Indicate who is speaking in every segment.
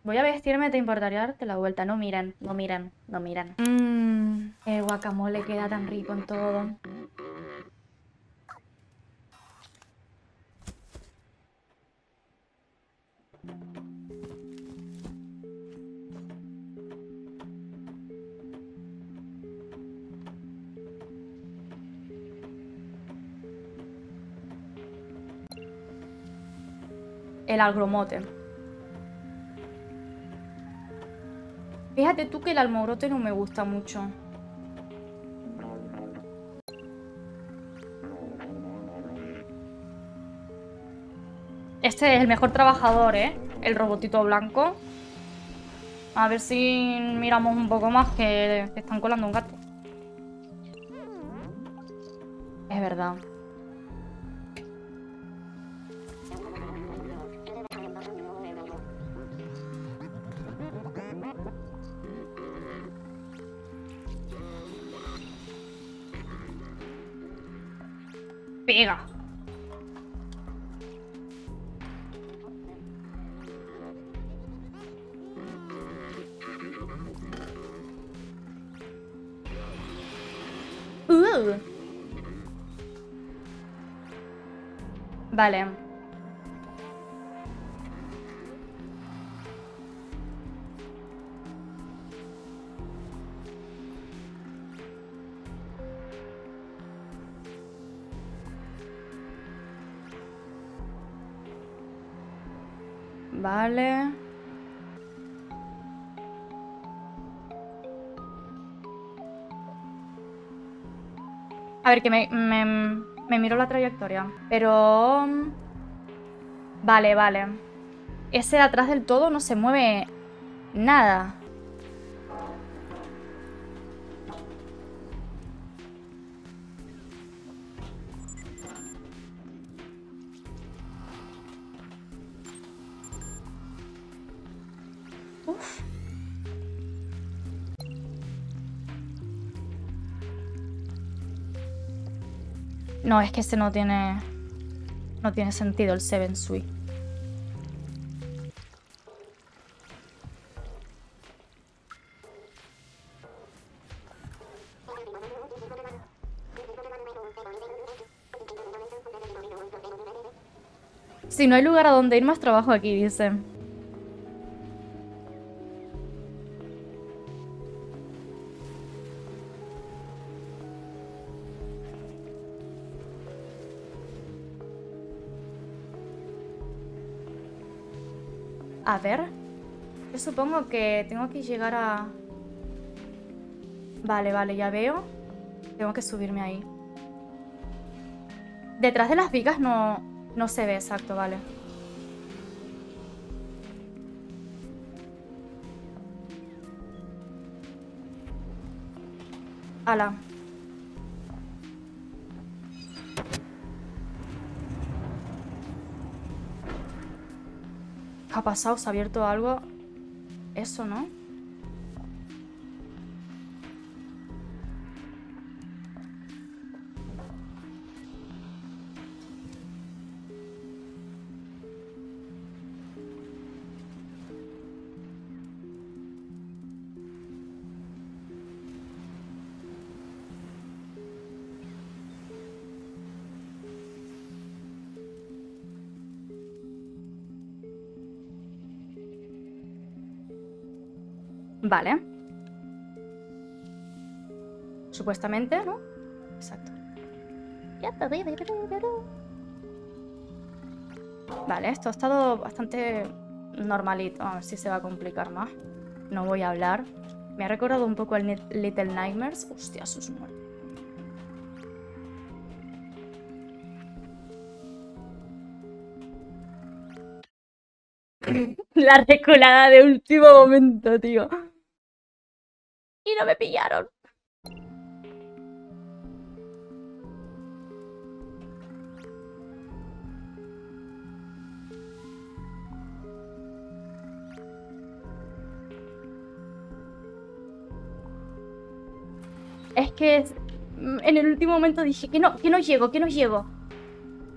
Speaker 1: Voy a vestirme, ¿te importaría darte la vuelta? No miran, no miran, no miran. El guacamole queda tan rico en todo. El algromote. Fíjate tú que el almorote no me gusta mucho. Este es el mejor trabajador, ¿eh? El robotito blanco. A ver si miramos un poco más que están colando un gato. Es verdad. Pega. Vale. Vale. A ver, que me miro la trayectoria. Pero... Vale, vale. Ese de atrás del todo no se mueve nada. Uf. No, es que este no tiene... No tiene sentido el 7 Suite. Si no hay lugar a donde ir, más trabajo aquí, dice. A ver. Yo supongo que tengo que llegar a... Vale, vale, ya veo. Tengo que subirme ahí. Detrás de las vigas no se ve exacto, vale. Ala. ¿Qué ha pasado? ¿Se ha abierto algo? Eso, ¿no? Vale. Supuestamente, ¿no? Exacto. Vale, esto ha estado bastante normalito. A ver si se va a complicar más. No voy a hablar. Me ha recordado un poco el Little Nightmares. Hostia, sus muertos. La reculada de último momento, tío. Y no me pillaron. Es que en el último momento dije que no llego, que no llego.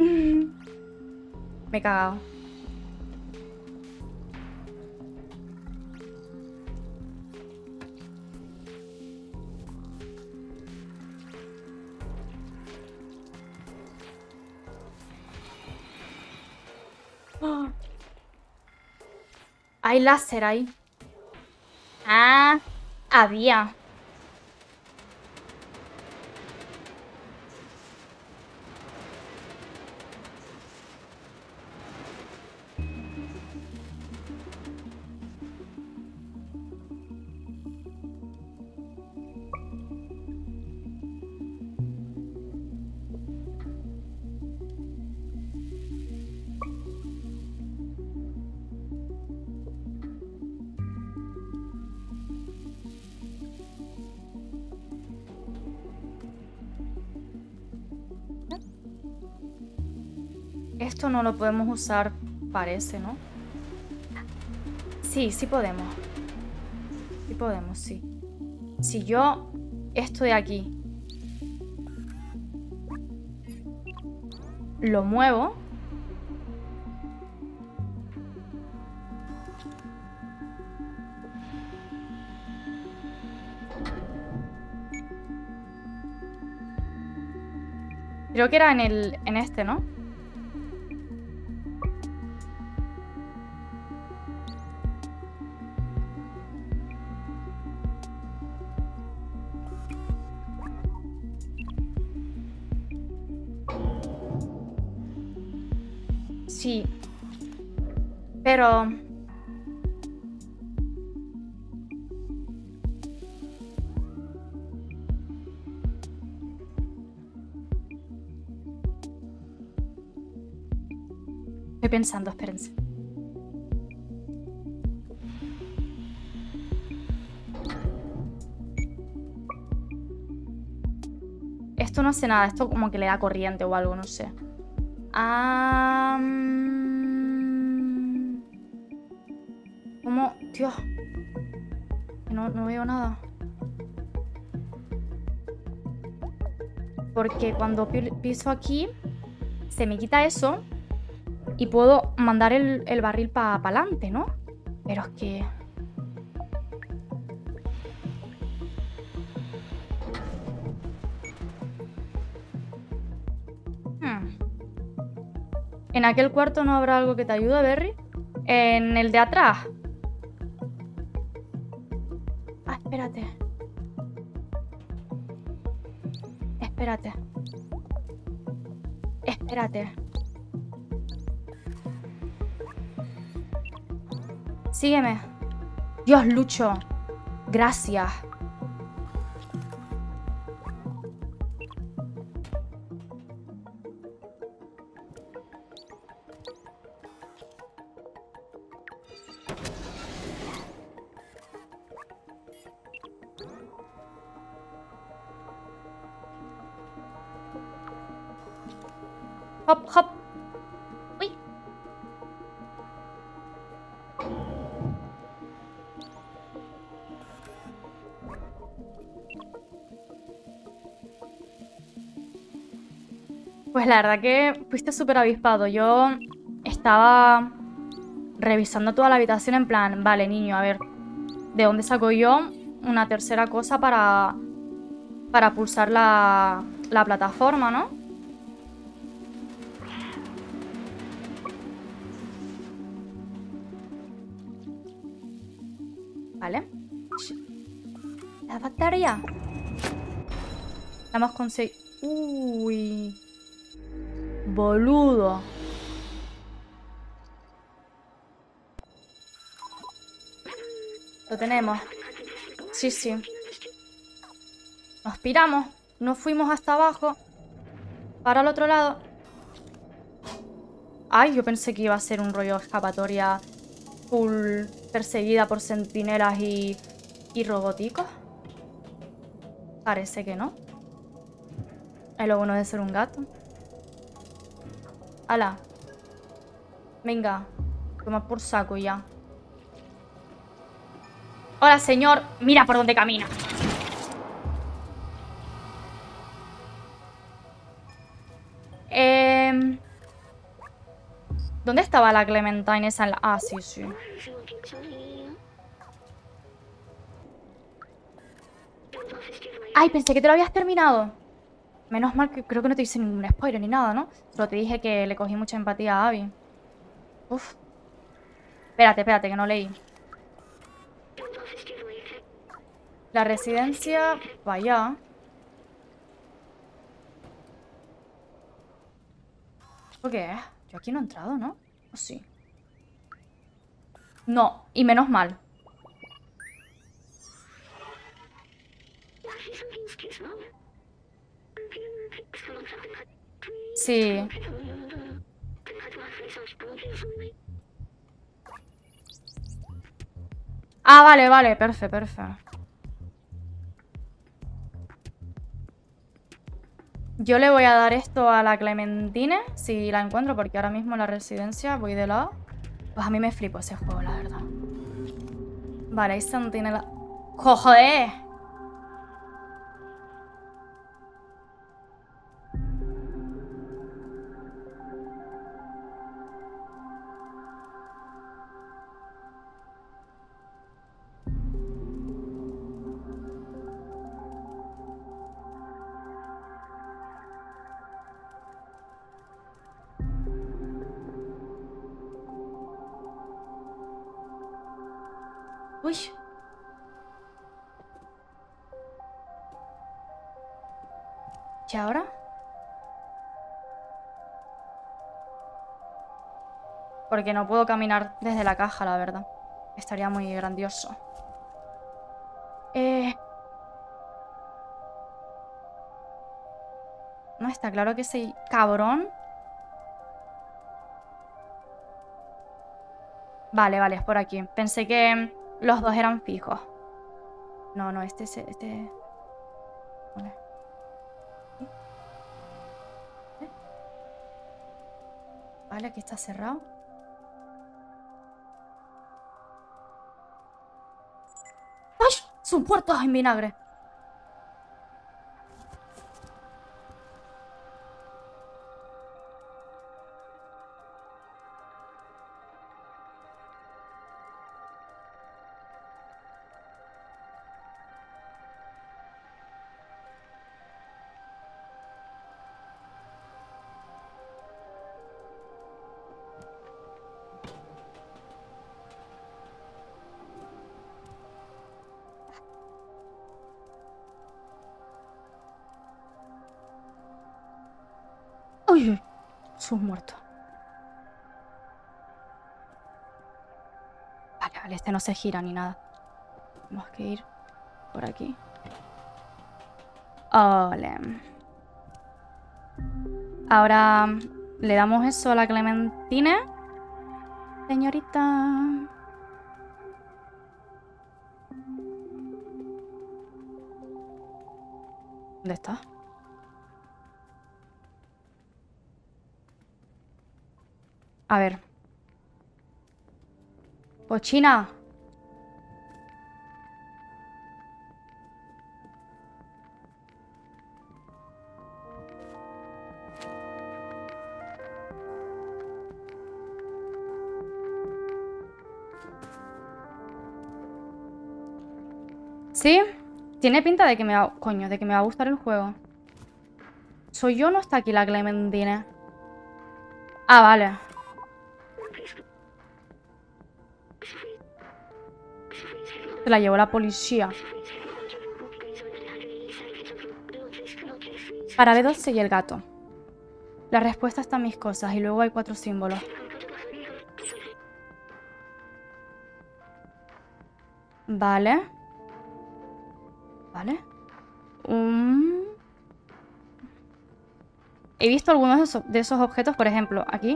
Speaker 1: Me he cagado. Hay láser ahí. Ah, había. Esto no lo podemos usar, parece, ¿no? Sí, sí podemos. Sí podemos, sí. Si yo estoy aquí, lo muevo. Creo que era en este, ¿no? Sí. Pero... estoy pensando, espérense. Esto no hace nada, esto como que le da corriente o algo, no sé. Ah... ¿Cómo? Dios. No veo nada. Porque cuando piso aquí, se me quita eso y puedo mandar el barril para adelante, ¿no? Pero es que... ¿En aquel cuarto no habrá algo que te ayude, Berry? En el de atrás. Ah, espérate. Espérate. Espérate. Sígueme. Dios, Lucho. Gracias. Hop, hop. Uy. Pues la verdad que fuiste súper avispado. Yo estaba revisando toda la habitación en plan, vale, niño, a ver, ¿de dónde saco yo una tercera cosa para pulsar la plataforma, ¿no? Vale. La batería. La hemos conseguido. Uy. Boludo. Lo tenemos. Sí, sí. Nos piramos. Nos fuimos hasta abajo. Para el otro lado. Ay, yo pensé que iba a ser un rollo escapatoria full perseguida por centinelas y robóticos. Parece que no. Es lo bueno de ser un gato. ¡Hala! Venga. Toma por saco ya. Hola, señor. Mira por dónde camina. ¿Dónde estaba la Clementine esa? Ah, sí, sí. Ay, pensé que te lo habías terminado. Menos mal que creo que no te hice ningún spoiler ni nada, ¿no? Solo te dije que le cogí mucha empatía a Abby. Uf. Espérate, que no leí. La residencia... Vaya. ¿Esto qué es? Yo aquí no he entrado, ¿no? ¿O sí? No, y menos mal. Sí. Ah, vale, perfecto. Yo le voy a dar esto a la Clementine, si la encuentro, porque ahora mismo en la residencia voy de lado. Pues a mí me flipo ese juego, la verdad. Vale, ahí sentinela... ¡Joder! Uy. ¿Y ahora? Porque no puedo caminar desde la caja, la verdad. Estaría muy grandioso. No está claro que ese cabrón... Vale, es por aquí. Pensé que los dos eran fijos. No, este... Vale. Vale, aquí está cerrado. ¡Ay! ¡Son puertas en vinagre! ¡Uy! Son muertos. Vale, este no se gira ni nada. Tenemos que ir por aquí. Vale. Ahora le damos eso a la Clementine. Señorita. ¿Dónde está? A ver. Cochina. ¿Sí? Tiene pinta de que me va... Coño, de que me va a gustar el juego. ¿Soy yo o no está aquí la Clementine? Ah, vale. Se la llevó la policía. Para B12 y el gato. La respuesta está en mis cosas y luego hay 4 símbolos. Vale. Vale. He visto algunos de esos objetos, por ejemplo, aquí.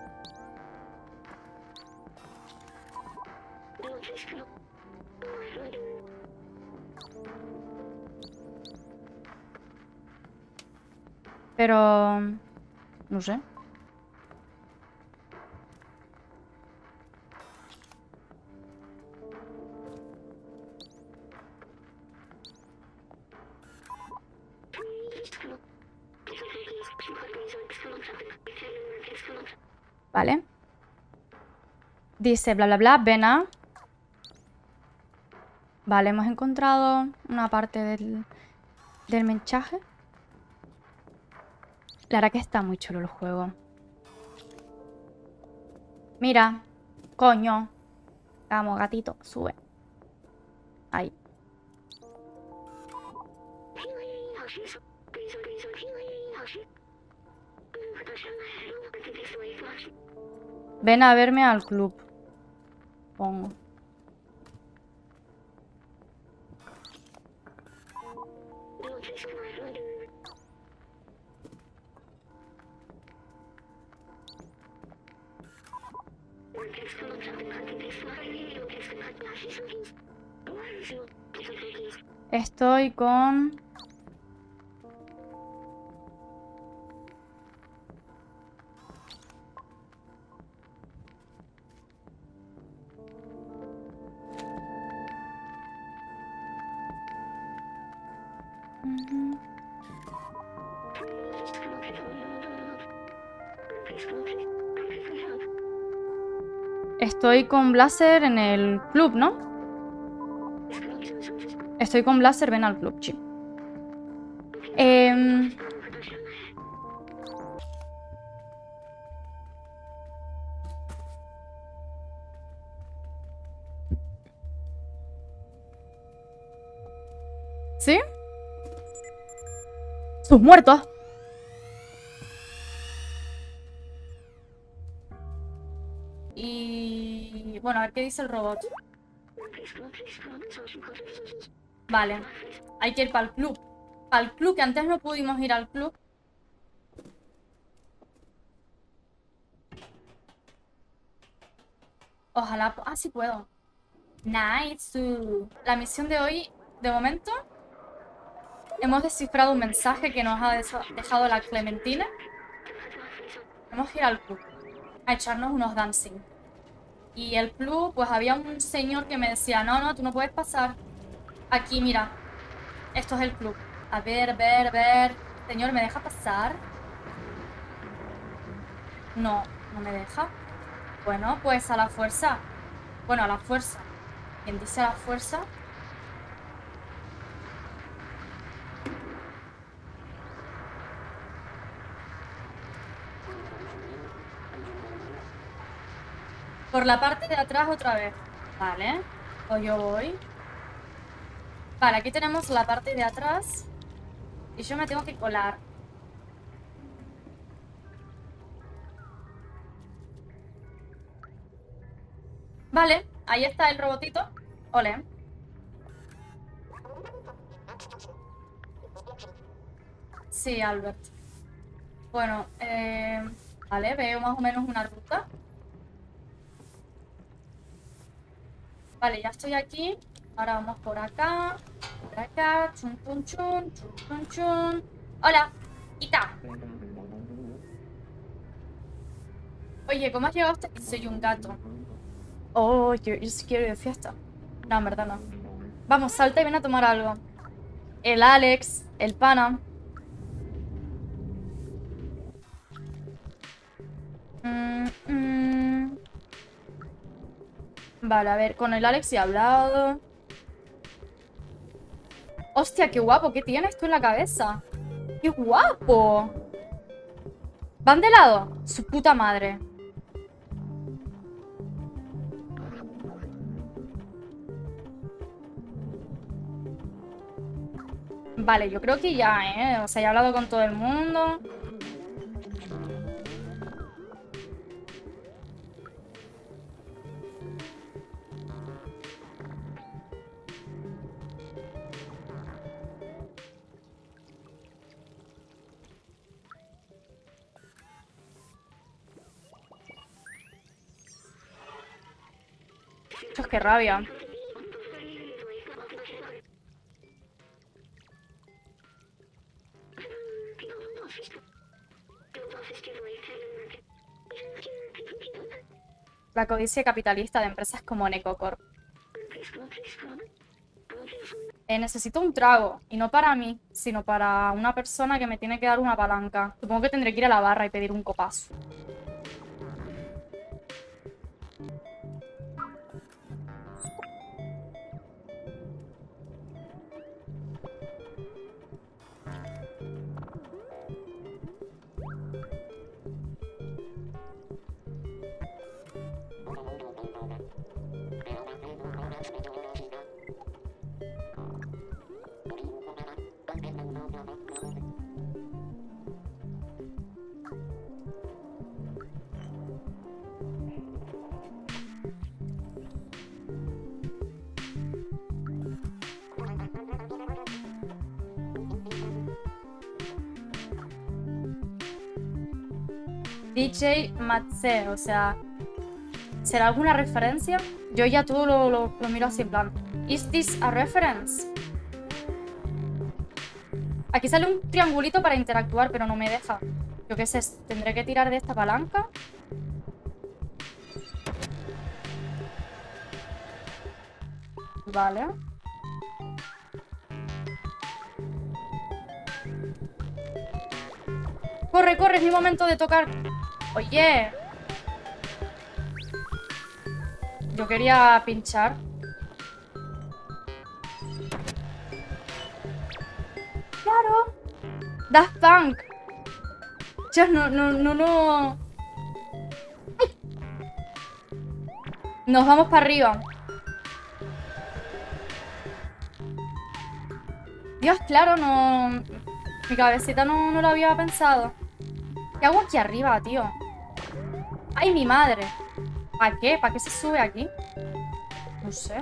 Speaker 1: Pero... no sé. Vale. Dice bla bla bla, vena. Vale, hemos encontrado una parte del mensaje. La verdad que está muy chulo el juego. Mira, coño. Vamos, gatito, sube. Ahí. Ven a verme al club. Pongo. Estoy con... Estoy con Blazer en el club, ¿no? Estoy con Blazer, ven al club, chico. ¿Sí? ¡Sus muertos! Y... bueno, a ver qué dice el robot. Vale. Hay que ir para el club. Para el club, que antes no pudimos ir al club. Ojalá... ah, sí puedo. Nice. La misión de hoy, de momento, hemos descifrado un mensaje que nos ha dejado la Clementina. Vamos a ir al club a echarnos unos dancing. Y el club, pues había un señor que me decía, no, no, tú no puedes pasar. Aquí, mira. Esto es el club. A ver, ver. Señor, ¿me deja pasar? No, no me deja. Bueno, pues a la fuerza. Bueno, a la fuerza. ¿Quién dice a la fuerza? Por la parte de atrás otra vez. Vale. Pues yo voy. Vale, aquí tenemos la parte de atrás. Y yo me tengo que colar. Vale, ahí está el robotito. Ole. Sí, Albert. Bueno, vale, veo más o menos una ruta. Vale, ya estoy aquí. Ahora vamos por acá. Por acá. Chun, chun, chun. Chun, chun, chun. Hola. Ita. Oye, ¿cómo has llegado hasta aquí? Soy un gato. Oh, yo sí quiero ir de fiesta. No, en verdad no. Vamos, salta y ven a tomar algo. El Alex, el pana. Vale, a ver, con el Alex he hablado. Hostia, qué guapo, ¿qué tienes tú en la cabeza? ¡Qué guapo! ¿Van de lado? Su puta madre. Vale, yo creo que ya, ¿eh? O sea, ya he hablado con todo el mundo. Dios, qué rabia. La codicia capitalista de empresas como Necocorp. Necesito un trago. Y no para mí, sino para una persona que me tiene que dar una palanca. Supongo que tendré que ir a la barra y pedir un copazo. DJ Matze, o sea, ¿será alguna referencia? Yo ya todo lo miro así en plan. ¿Is this a reference? Aquí sale un triangulito para interactuar, pero no me deja. Yo qué sé, tendré que tirar de esta palanca. Vale. Corre, corre, es mi momento de tocar. Oye. Yo quería pinchar. Claro. Daft Punk. Ya no. ¡Ay! Nos vamos para arriba. Dios, claro, no. Mi cabecita no lo había pensado. ¿Qué hago aquí arriba, tío? ¡Ay, mi madre! ¿Para qué? ¿Para qué se sube aquí? No sé.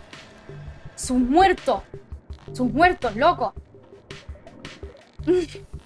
Speaker 1: ¡Sus muertos! ¡Sus muertos, loco!